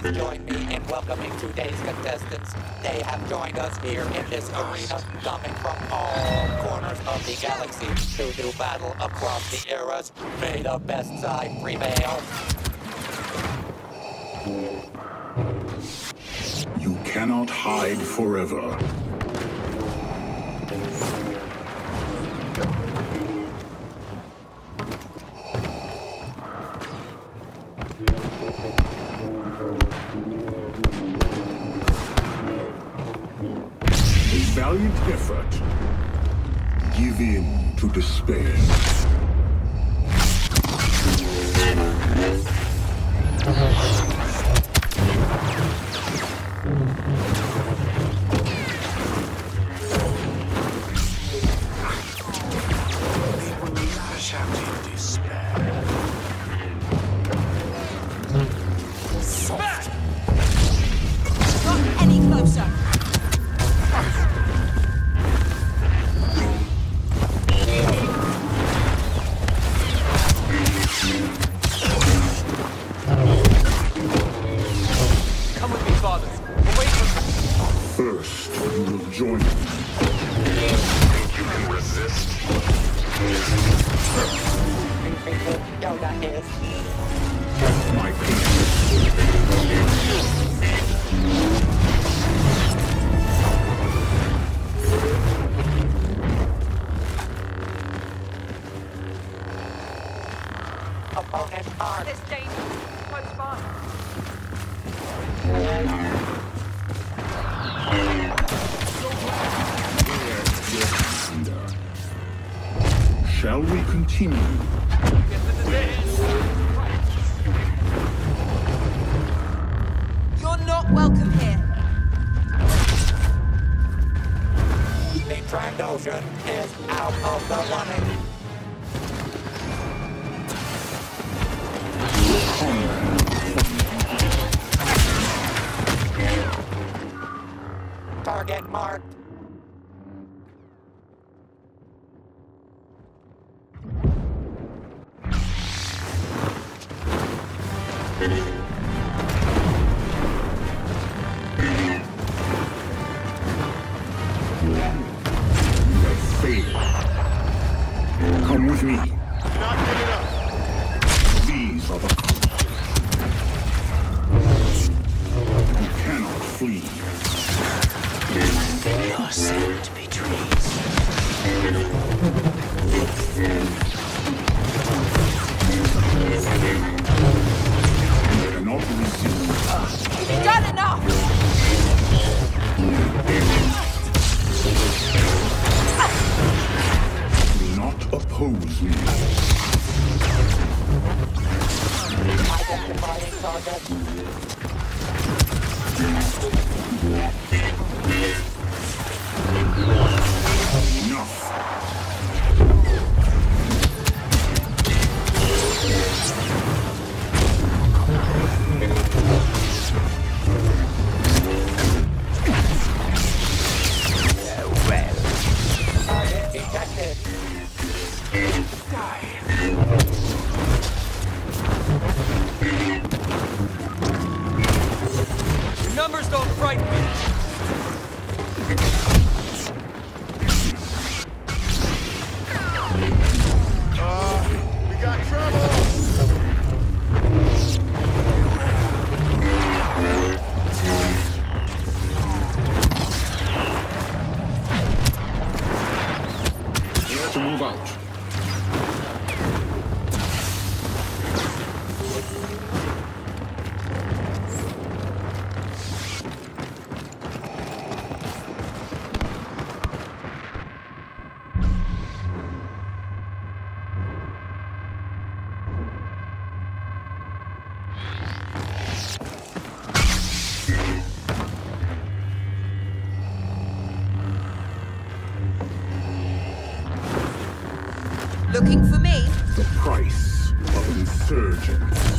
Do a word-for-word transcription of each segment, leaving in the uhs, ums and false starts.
Please join me in welcoming today's contestants. They have joined us here in this arena, coming from all corners of the galaxy to do battle across the eras. May the best side prevail. You cannot hide forever. A valiant effort. Give in to despair. First, you will join me. Think you can resist? Yoda is. My people. Opponent armed. This danger close by. Shall we continue? You're not welcome here. The Trandoshan is out of the running. Target marked. Come with me. Not giving up. These are the You cannot flee. Your scent betrays. You cannot resist. You've done enough! Do not oppose me. Identifying target. Enough. Target detected. Numbers don't frighten me. Uh, we got trouble. We have to move out. Looking for me? The price of insurgents.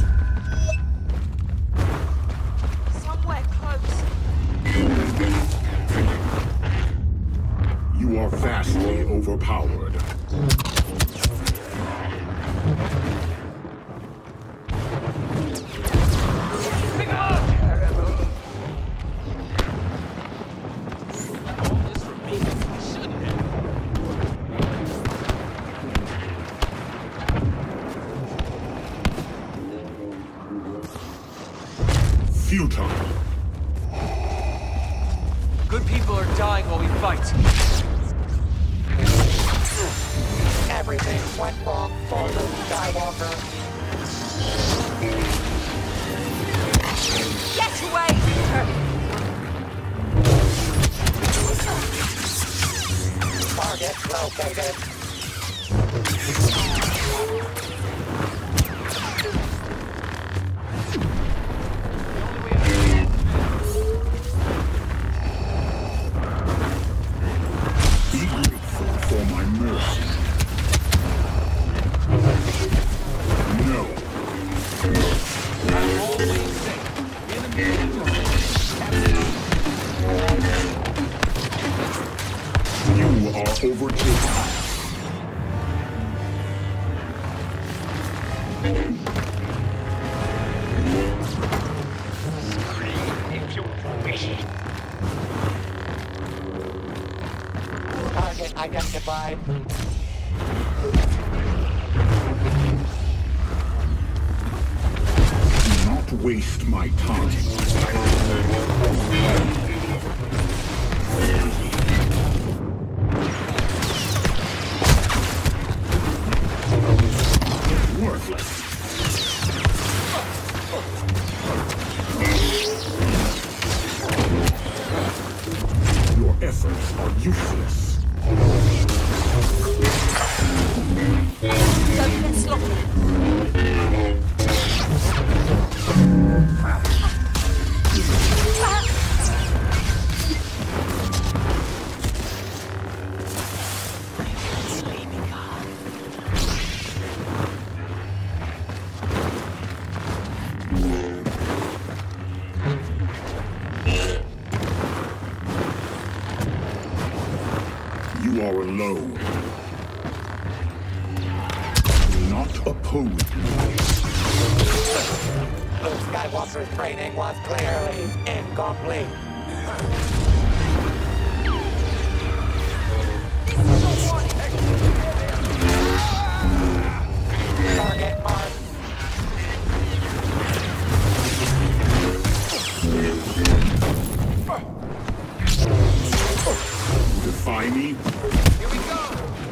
Somewhere close. You are vastly overpowered. Pick 'em up! futile. Good people are dying while we fight. Everything went wrong for Luke Skywalker. Get away! Target located. Be grateful for my mercy. No. I'm always safe. In the middle. You are overtaken. Target identified. Do not waste my time. Worthless. Your efforts are useless. Don't get sloppy. You are alone. Do not oppose me. Luke Skywalker's training was clearly incomplete. Target marked. Defy me? Here we go.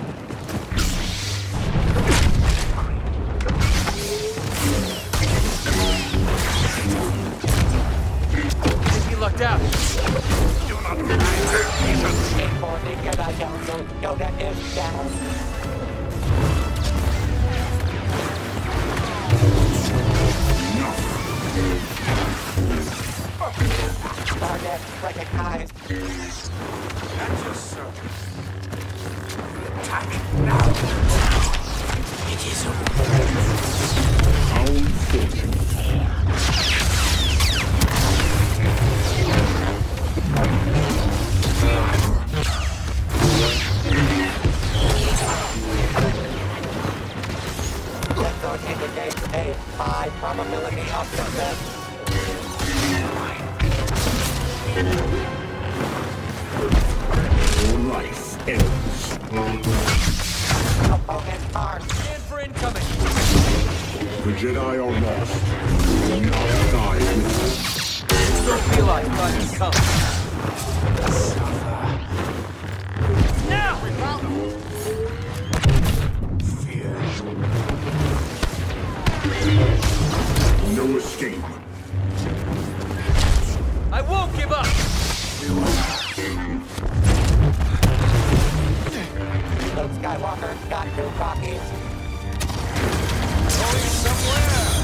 Think you lucked out. For the Jedi Council, Yoda is down. Target recognized. At your service. How unfortunate. Sensor indicates a high probability of success. Your life ends. Opponent marked. Stand for incoming. The Jedi are lost. Do not die with them. Don't realize time has come. Now! No escape. I won't give up! Luke Skywalker got too cocky. Going somewhere!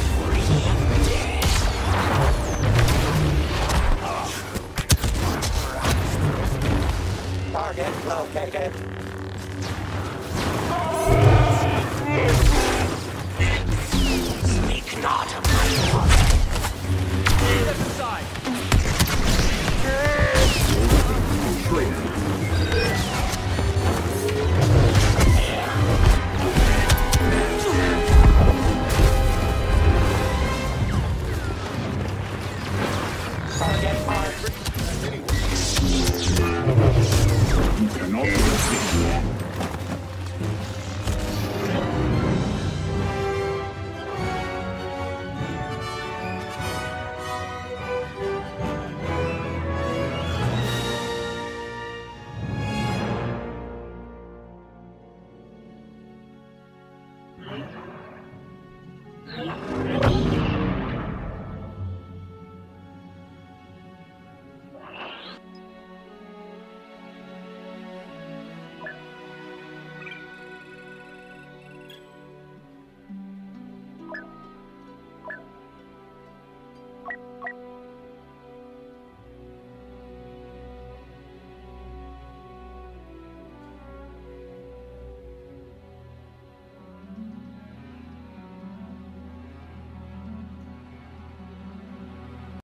Target located. Speak not of my father. Step aside. Traitor. Target marked. You cannot resist.